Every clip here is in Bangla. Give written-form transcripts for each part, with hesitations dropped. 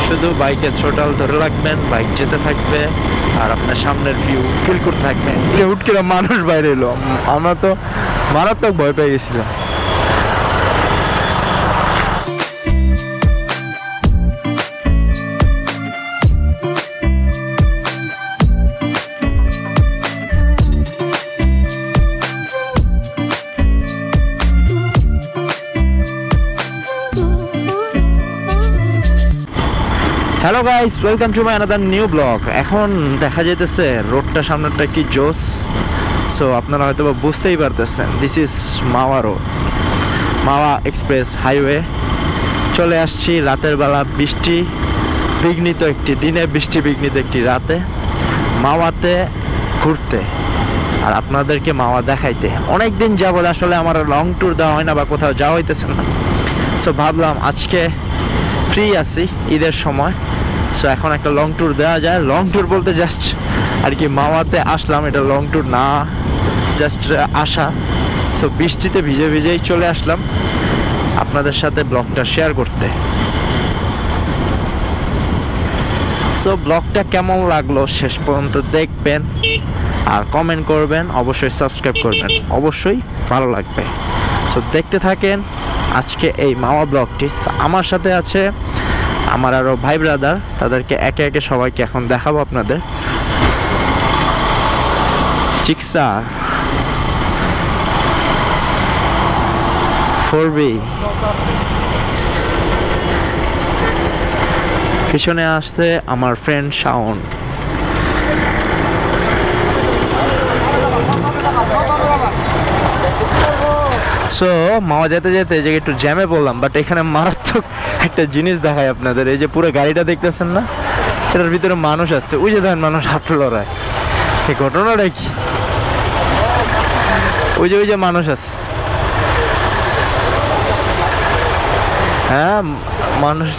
শুধু বাইকের থ্রোটল ধরে রাখবেন, বাইক যেতে থাকবে আর আপনার সামনের ভিউ ফিল করতে থাকবেন। হুট করে মানুষ বাইরে এলো, আমরা তো মারাত্মক ভয় পেয়ে গেছিলাম। Hello guys, welcome to my another new blog. এখন দেখা যাইতেছে রোডটা সামনেটা কি জোস। সো আপনারা হয়তো বুঝতেই পারতেছেন, this is Mawa road, Mawa express highway. চলে আসছি রাতের বেলা, বৃষ্টি বিঘ্নিত একটি দিনে, বৃষ্টি বিঘ্নিত একটি রাতে মাওয়াতে ঘুরতে আর আপনাদেরকে মাওয়া দেখাইতে। অনেক দিন যাবত আসলে আমার লং ট্যুর দেওয়া হয় না বা কোথাও যাওয়া হইতেছে না। সো ভাবলাম আজকে ফ্রি আছি ঈদের সময়, সো এখন একটা লং ট্যুর দেওয়া যায়। লং ট্যুর বলতে জাস্ট আর কি মাওয়াতে আসলাম, এটা লং ট্যুর না, জাস্ট আসা। সো বৃষ্টিতে ভিজে ভিজেই চলে আসলাম আপনাদের সাথে ব্লগটা শেয়ার করতে। সো ব্লগটা কেমন লাগলো শেষ পর্যন্ত দেখবেন আর কমেন্ট করবেন, অবশ্যই সাবস্ক্রাইব করবেন, অবশ্যই ভালো লাগবে। সো দেখতে থাকেন আজকে এই মাওয়া ব্লগটি। আমার সাথে আছে আমার আরও ভাই ব্রাদার, তাদেরকে একে একে সবাইকে এখন দেখাবো আপনাদের। চিকসা 4B, পিছনে আসছে আমার ফ্রেন্ড শাওন। সো মাওয়া যেতে যেতে যে একটু জ্যামে পড়লাম, বাট এখানে মারাত্মক একটা জিনিস দেখায় আপনাদের। এই যে পুরো গাড়িটা দেখতেছেন না, এটার ভিতরে মানুষ আছে, ওই যে দেখেন মানুষ হাত লড়ায়। এই ঘটনাটা কি, ওই যে মানুষ আছে, হ্যাঁ মানুষ।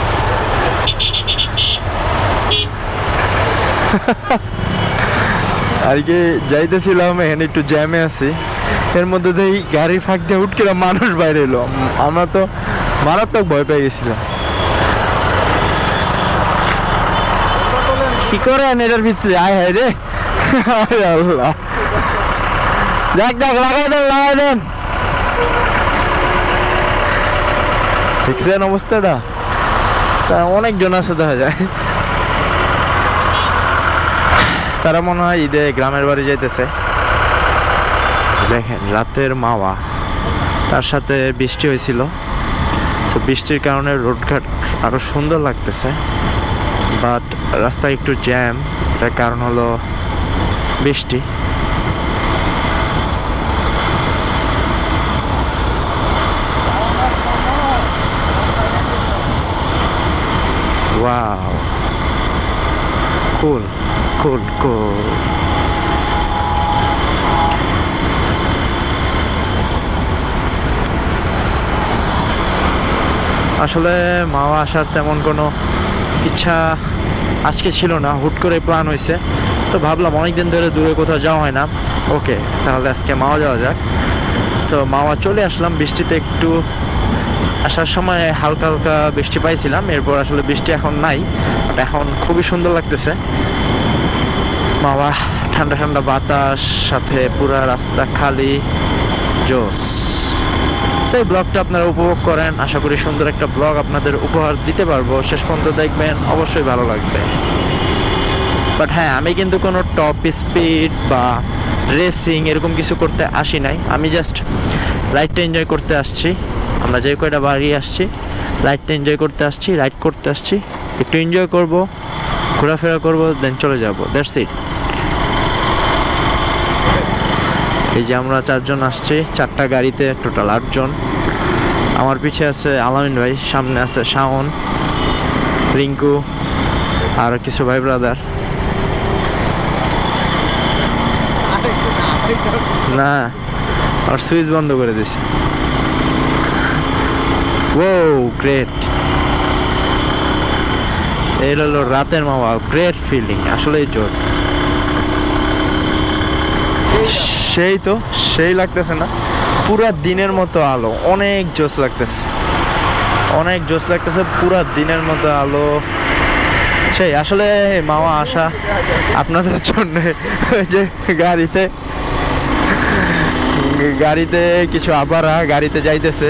আর কি যাইতেছিলাম, এখানে একটু জ্যামে আছি, এর মধ্যে দিয়ে গাড়ি ফাঁক দিয়ে হুট করে মানুষ বাইরে এলো, আমরা তো মারাত্মক ভয় পেয়ে গেছিলাম। কি করেন এটার ভিতরে, আয় হায় রে আল্লাহ, যাক যাক লাগাই দেন। দেখছেন অবস্থাটা, তা অনেকজন আছে দেখা যায়, তারা মনে হয় ঈদে গ্রামের বাড়ি যাইতেছে। দেখেন রাতের মাওয়া, তার সাথে বৃষ্টি হয়েছিল, তো বৃষ্টির কারণে রোডঘাট আরও সুন্দর লাগতেছে, বাট রাস্তায় একটু জ্যাম, এটার কারণ হলো বৃষ্টি। Wow, cool cool cool. আসলে মাওয়া আসার তেমন কোনো ইচ্ছা আজকে ছিল না, হুট করে প্ল্যান হয়েছে। তো ভাবলাম অনেকদিন ধরে দূরে কোথাও যাওয়া হয় না, ওকে তাহলে আজকে মাওয়া যাওয়া যাক। সো মাওয়া চলে আসলাম, বৃষ্টিতে একটু আসার সময় হালকা হালকা বৃষ্টি পাইছিলাম, এরপর আসলে বৃষ্টি এখন নাই, বাট এখন খুবই সুন্দর লাগতেছে মাওয়া। ঠান্ডা ঠান্ডা বাতাস, সাথে পুরা রাস্তা খালি, জোস। সেই ব্লগটা আপনারা উপভোগ করেন, আশা করি সুন্দর একটা ব্লগ আপনাদের উপহার দিতে পারবো। শেষ পর্যন্ত দেখবেন, অবশ্যই ভালো লাগবে। বাট হ্যাঁ, আমি কিন্তু কোনো টপ স্পিড বা রেসিং এরকম কিছু করতে আসি নাই, আমি জাস্ট রাইডটা এনজয় করতে আসছি। আমরা যে কয়টা বাড়ি আসছি, রাইডটা এনজয় করতে আসছি, রাইড করতে আসছি, একটু এনজয় করব, ঘোরাফেরা করব, দেন চলে যাব, দ্যাটস ইট। এই যে আমরা 4 জন আসছি, 4টা গাড়িতে, টোটাল 8 জন। আমার পিছে আছে আলামিন ভাই, সামনে আছে শাওন, রিঙ্কু আর কিছু ভাই ব্রাদার। না, আর সুইচ বন্ধ করে দিছে। ও গ্রেট, এই হলো রাতের মাওয়া, গ্রেট ফিলিং, আসলেই জোস। সেই তো সেই লাগতেছে না, পুরা দিনের মতো আলো, অনেক জোস লাগতেছে, অনেক জোশ লাগতেছে, পুরা দিনের মতো আলো। সেই আসলে মাওয়া আসা আপনাদের জন্য, ওই যে গাড়িতে কিছু আবারা গাড়িতে যাইতেছে,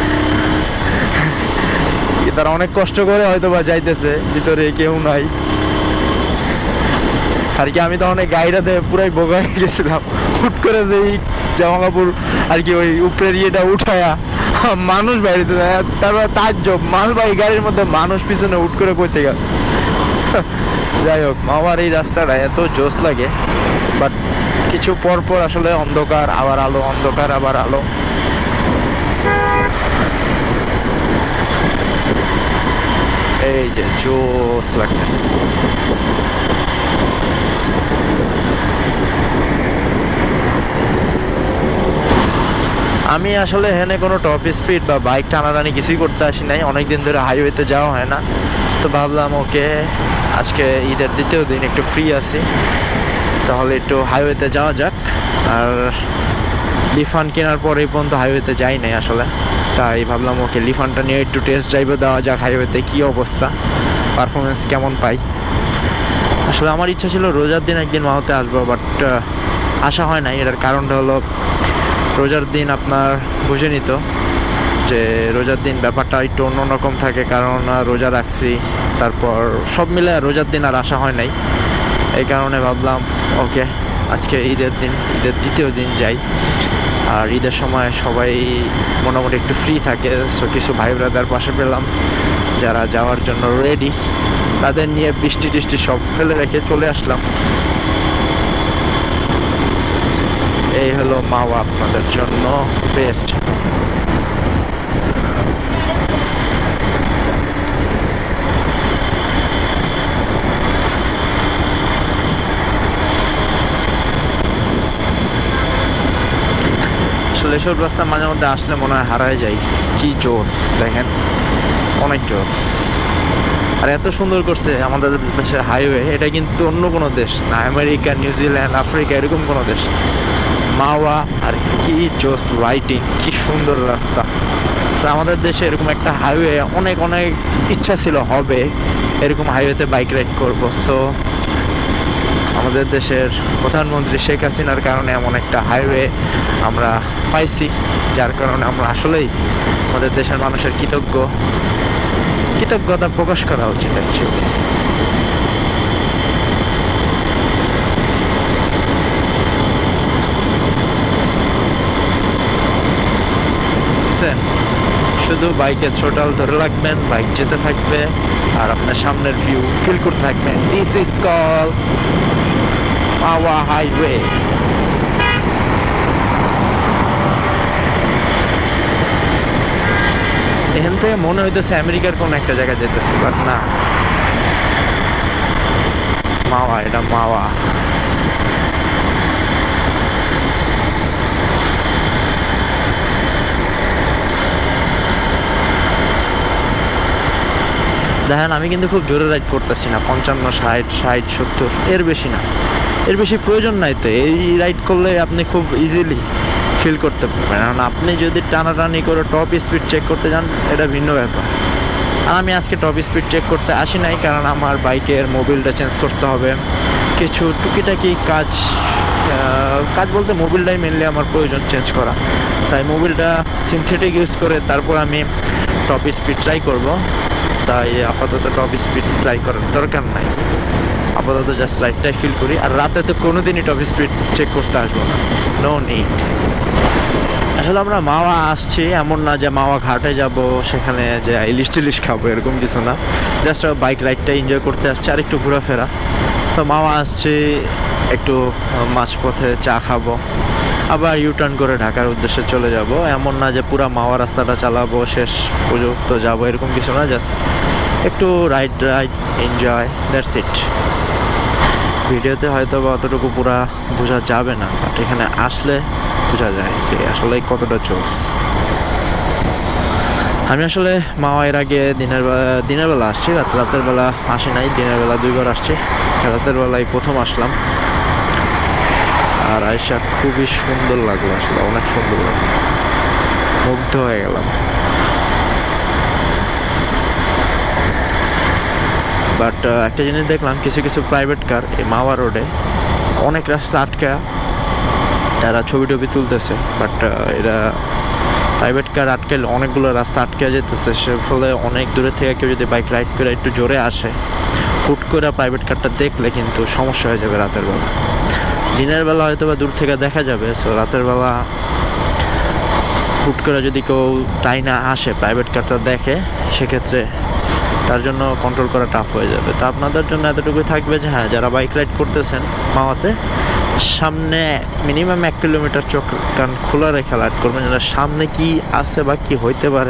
তারা অনেক কষ্ট করে হয়তো বা যাইতেছে, ভিতরে কেউ নাই আর কি। আমি তো অনেক গাড়িটাতে পুরাই বোকা হয়ে গেছিলাম, হুট করে এই জামা কাপড় আর কি ওই উপরের ইয়েটা উঠায়া মানুষ বাইরেতে, তারপর তাজ্জব মালবাহী গাড়ির মধ্যে মানুষ পিছনে হুট করে কইতে গেল। যাই হোক, মাওয়ার এই রাস্তাটা এত জোশ লাগে, বাট কিছু পর পর আসলে অন্ধকার আবার আলো, অন্ধকার আবার আলো। এই যে জোশ লাগতেছে। আমি আসলে এখানে কোনো টপ স্পিড বা বাইক টানাটানি কিছুই করতে আসি নাই, অনেকদিন ধরে হাইওয়েতে যাওয়া হয় না, তো ভাবলাম ওকে আজকে ঈদের দ্বিতীয় দিন একটু ফ্রি আছি, তাহলে একটু হাইওয়েতে যাওয়া যাক। আর লিফান কেনার পরে পর্যন্ত হাইওয়েতে যাই নাই আসলে, তাই ভাবলাম ওকে লিফানটা নিয়ে একটু টেস্ট ড্রাইভে দেওয়া যাক, হাইওয়েতে কী অবস্থা, পারফরমেন্স কেমন পাই। আসলে আমার ইচ্ছা ছিল রোজার দিন একদিন মাওয়াতে আসবো, বাট আসা হয় নাই। এটার কারণটা হলো রোজার দিন আপনার বুঝে নিত যে রোজার দিন ব্যাপারটা একটু অন্যরকম থাকে, কারণ রোজা রাখছি, তারপর সব মিলে রোজার দিন আর আসা হয় নাই। এই কারণে ভাবলাম ওকে আজকে ঈদের দিন, ঈদের দ্বিতীয় দিন যাই। আর ঈদের সময় সবাই মোটামুটি একটু ফ্রি থাকে, সো কিছু ভাই ব্রাদার পাশে পেলাম যারা যাওয়ার জন্য রেডি, তাদের নিয়ে বৃষ্টি টিষ্টি সব ফেলে রেখে চলে আসলাম। এই হলো মাওয়া আপনাদের জন্য বেস্ট। আসলে এসব রাস্তা মাঝে মধ্যে আসলে মনে হয় হারায় যাই, কি জোস দেখেন, অনেক জোস। আর এত সুন্দর করছে আমাদের দেশের হাইওয়ে, এটা কিন্তু অন্য কোনো দেশ না, আমেরিকা, নিউজিল্যান্ড, আফ্রিকা এরকম কোনো দেশ। মাওয়া আর কি জোস লাইটিং, কি সুন্দর রাস্তা। তো আমাদের দেশে এরকম একটা হাইওয়ে অনেক অনেক ইচ্ছা ছিল হবে, এরকম হাইওয়েতে বাইক রাইড করব। সো আমাদের দেশের প্রধানমন্ত্রী শেখ হাসিনার কারণে এমন একটা হাইওয়ে আমরা পাইছি, যার কারণে আমরা আসলেই আমাদের দেশের মানুষের কৃতজ্ঞতা প্রকাশ করা উচিত অ্যাকচুয়ালি। শুধু বাইকে থ্রোটল ধরে রাখবেন, বাইক যেতে থাকবে আর আপনার সামনের ভিউ ফিল করতে থাকবেন। This is call Mawa highway. এখান থেকে মনে হইতেছে আমেরিকার কোন একটা জায়গায় যেতেছি, বাট না, মাওয়া, এটা মাওয়া। দেখেন আমি কিন্তু খুব জোরে রাইড করতেছি না, 55, 60, 70, এর বেশি না, এর বেশি প্রয়োজন নাই। তো এই রাইড করলে আপনি খুব ইজিলি ফিল করতে পারবেন। কারণ আপনি যদি টানাটানি করে টপ স্পিড চেক করতে যান, এটা ভিন্ন ব্যাপার। আর আমি আজকে টপ স্পিড চেক করতে আসি নাই, কারণ আমার বাইকের মোবিলটা চেঞ্জ করতে হবে, কিছু টুকিটাকি কাজ বলতে মোবিলটাই মেনলি আমার প্রয়োজন চেঞ্জ করা। তাই মোবিলটা সিনথেটিক ইউজ করে তারপর আমি টপ স্পিড ট্রাই করব। তাই আপাতত টপ স্পিড ট্রাই করার দরকার নাই, আপাতত জাস্ট রাইডটাই ফিল করি। আর রাতে তো কোনোদিনই টপ স্পিড চেক করতে আসবো না, নো নিড। আসলে আমরা মাওয়া আসছি এমন না যে মাওয়া ঘাটে যাব, সেখানে যে ইলিশ টিলিশ খাবো, এরকম কিছু না, জাস্ট বাইক রাইডটা এনজয় করতে আসছি আর একটু ঘোরাফেরা। তো মাওয়া আসছি, একটু মাঝপথে চা খাবো, আবার ইউটার্ন করে ঢাকার উদ্দেশ্যে চলে যাব। এমন না যে পুরা মাওয়া রাস্তাটা চালাবো, শেষ পর্যন্ত যাবো, এরকম কিছু না, জাস্ট একটু রাইড এনজয়, দ্যাটস ইট। ভিডিওতে হয়তো বা অতটুকু পুরা বোঝা যাবে না, বাট এখানে আসলে বোঝা যায় যে আসলে কতটা জোস। আমি আসলে মাওয়া এর আগে দিনের বেলা আসছি, রাতের বেলা আসি নাই। দিনের বেলা 2 বার আসছি, রাতের বেলায় প্রথম আসলাম। আর আয়সা খুবই সুন্দর লাগলো, আসলে অনেক সুন্দর লাগলো, মুগ্ধ হয়ে গেলাম। বাট একটা জিনিস দেখলাম, কিছু কিছু প্রাইভেট কার এই মাওয়া রোডে অনেক রাস্তা আটকা তারা ছবি টবি তুলতেছে। বাট এরা প্রাইভেট কার আটকালে অনেকগুলো রাস্তা আটকে যেতেছে, সে ফলে অনেক দূরে থেকে কেউ যদি বাইক রাইড করে একটু জোরে আসে, হুট করে প্রাইভেট কারটা দেখলে কিন্তু সমস্যা হয়ে যাবে রাতের বেলা। দিনের বেলা হয়তো বা দূর থেকে দেখা যাবে, সো রাতের বেলা হুট করে যদি কেউ টাইনা আসে প্রাইভেট কারটা দেখে, সেক্ষেত্রে তার জন্য কন্ট্রোল করা টাফ হয়ে যাবে। তো আপনাদের জন্য এতটুকুই থাকবে যে হ্যাঁ, যারা বাইক রাইড করতেছেন মাওয়াতে, সামনে মিনিমাম 1 কিলোমিটার চোখ কান খোলা রেখে রাইড করবেন, যেন সামনে কি আছে বা কি হইতে পারে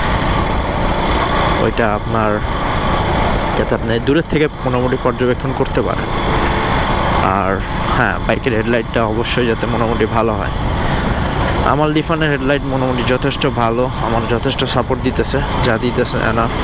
ওইটা আপনার, যাতে আপনি দূরের থেকে মোটামুটি পর্যবেক্ষণ করতে পারেন। আর হ্যাঁ, বাইকের হেডলাইটটা অবশ্যই যাতে মোটামুটি ভালো হয়। আমার লিফানের হেডলাইট মোটামুটি যথেষ্ট ভালো, আমার যথেষ্ট সাপোর্ট দিতেছে, যা দিতেছে এনাফ।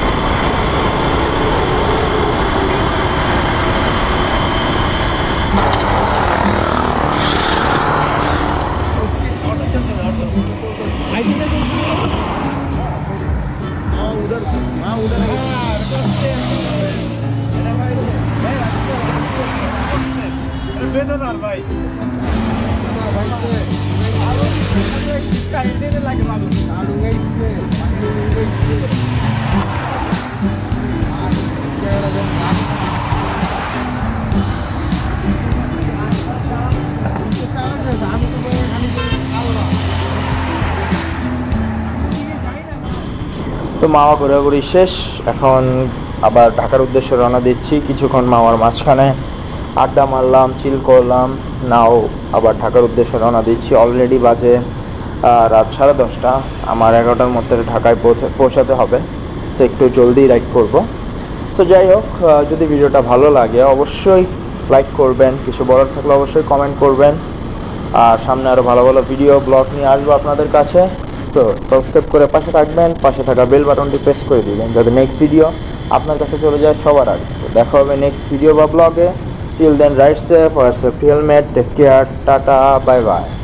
তো মাওয়া ঘোরাঘুরি শেষ, এখন আবার ঢাকার উদ্দেশ্যে রওনা দিচ্ছি। কিছুক্ষণ মাওয়ার মাঝখানে আড্ডা মারলাম, চিল করলাম, নাও আবার ঢাকার উদ্দেশ্যে রওনা দিচ্ছি। অলরেডি বাজে রাত 10:30। আমার 11টার মধ্যে ঢাকায় পৌঁছাতে হবে, সো একটু জলদি রাইড করব। সো যাই হোক, যদি ভিডিওটা ভালো লাগে অবশ্যই লাইক করবেন, কিছু বলার থাকলে অবশ্যই কমেন্ট করবেন। আর সামনে আরও ভালো ভালো ভিডিও ব্লগ নিয়ে আসবো আপনাদের কাছে। সো সাবস্ক্রাইব করে পাশে থাকবেন, পাশে থাকা বেল বাটনটি প্রেস করে দিবেন যাতে নেক্সট ভিডিও আপনার কাছে চলে যায় সবার আগে। দেখা হবে নেক্সট ভিডিও বা ব্লগে। Till then ride safe, wear safety helmet, take care, tata, bye by.